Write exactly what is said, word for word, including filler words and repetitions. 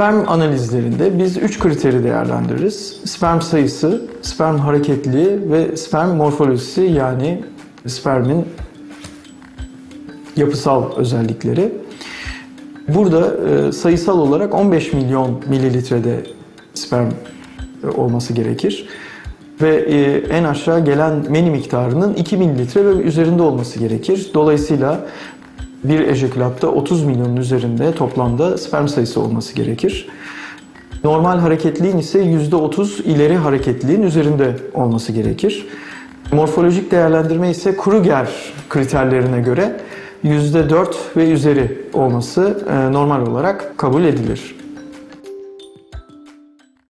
sperm analizlerinde biz üç kriteri değerlendiririz. Sperm sayısı, sperm hareketliliği ve sperm morfolojisi, yani spermin yapısal özellikleri. Burada e, sayısal olarak on beş milyon mililitrede sperm e, olması gerekir. Ve e, en aşağı gelen meni miktarının iki mililitre ve üzerinde olması gerekir. Dolayısıyla bir ejekülatta otuz milyonun üzerinde toplamda sperm sayısı olması gerekir. Normal hareketliliğin ise yüzde otuz ileri hareketliliğin üzerinde olması gerekir. Morfolojik değerlendirme ise Kruger kriterlerine göre yüzde dört ve üzeri olması normal olarak kabul edilir.